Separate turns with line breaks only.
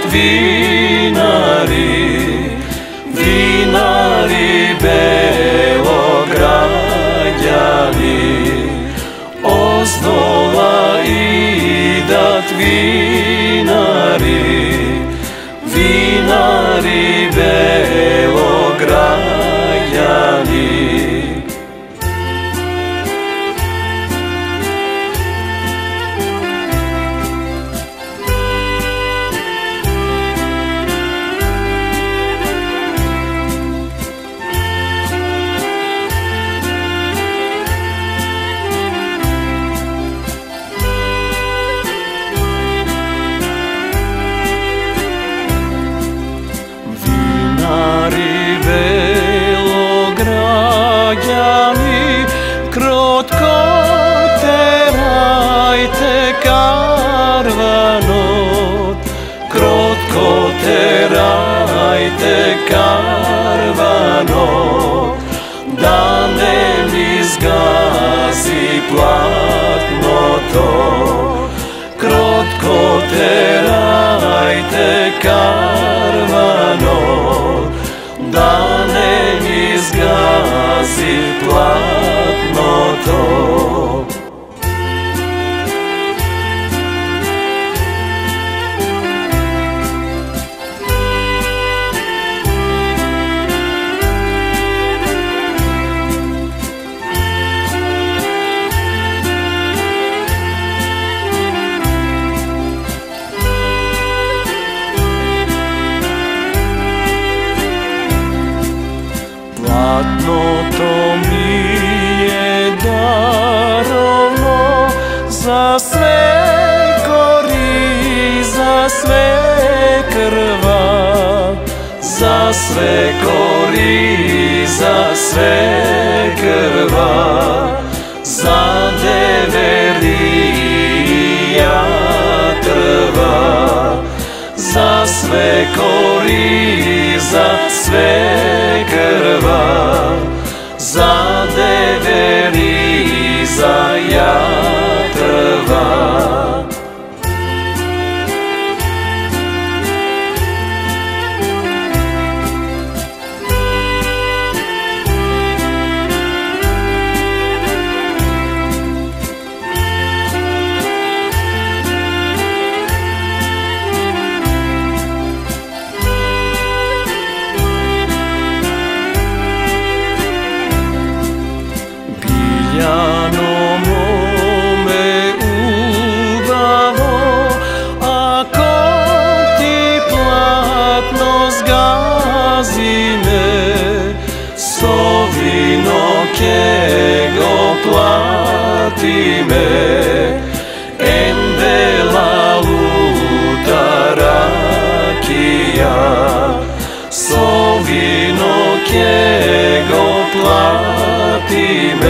vinari, vinari Beograđani, ozdola idat vinari, vinari Beograđani. Beograđani, krotko terajte karvanot, krotko terajte karvanot, da ne mi zgazi platno to, krotko terajte karvanot, da ne mi zgazi platno to. Platno to mi je darovno, za sve kori, za sve krva, za sve kori, za sve krva, za deverija trva, za sve kori, za sve krva, za deveri, za jatrva. Biljano mome ubavo, ako ti platno zgazi me, sovino kego plati me, embela utarakija, sovino kego plati me,